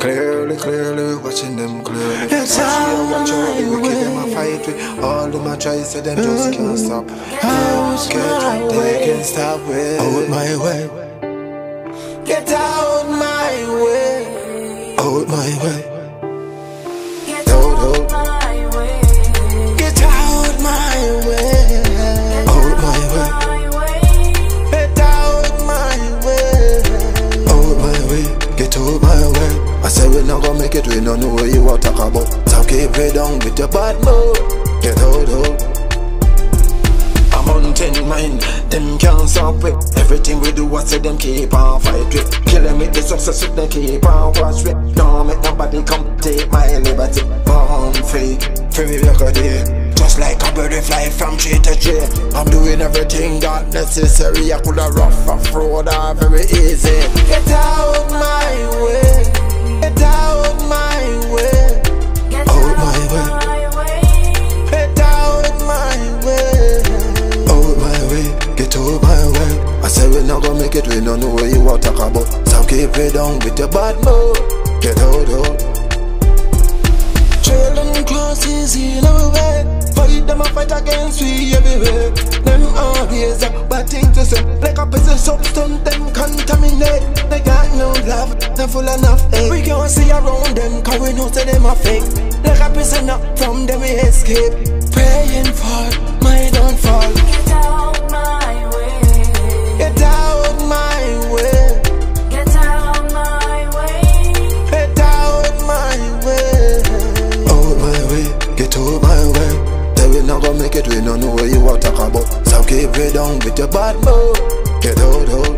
Clearly, clearly, watching them clearly. Watch all the wicked them a fight with. All them a try, so them just can't stop. They can't stop with. Out my way. Get out my way. Out my way. Get out my way. Get out my way. Out my way. Get out my way. Out my way. Get out my way. I say we not gonna make it, we don't know what you want to talk about. So keep it down with your bad mood. Get out. A mountain mind, them can't stop with. Everything we do, I say them keep on fight with. Kill them with the success, with them keep on watch with. Don't make nobody come take my liberty. Born free, free like a day. Just like a bird fly from tree to tree. I'm doing everything that necessary. I could have rough off road or very easy. Get out my way. Get out my way. Out my way. Get out my way. Out my way. Get out my way. I say we not gonna make it, we don't know what you want to talk about. So keep it down with your bad mood. Get out. Trail them close in our way. Fight them a fight against we everywhere. Them always a bad thing to say. Like a piece of substance, them contaminate. They got no love, they full enough hate. We can't see around them, cause we know say them a fake. Like a piece of nut from them we escape. Praying for my downfall. Get out my way. Get out my way. Get out my way. Get out my way. Out my way. Get out my way. We not gonna make it, we don't know what you want to talk about. So keep it down with your bad mood. Get out.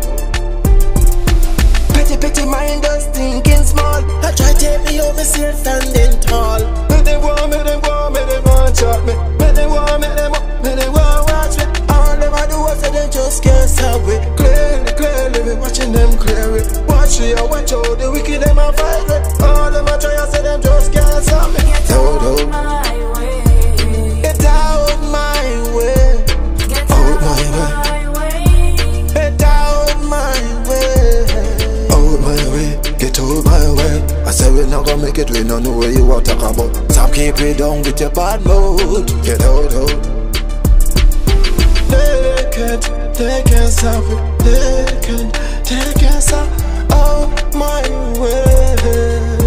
Petty minders thinking small. I try to take me out, me still standing tall. Make them want shot me. Make them want watch me. All them I do is say they just can't stop it. Clearly, we watching them clearly. Watch out the wicked them a fight with. All them I try to say them just can't stop me. Get out my way. Get out my way. Get out my way. Get out my way. Out my way. Get out my way. I say we not gonna make it, we don't know what you want to talk about. So keep it down with your bad mood. Get out. They can't stop it. They can't stop. Out my way.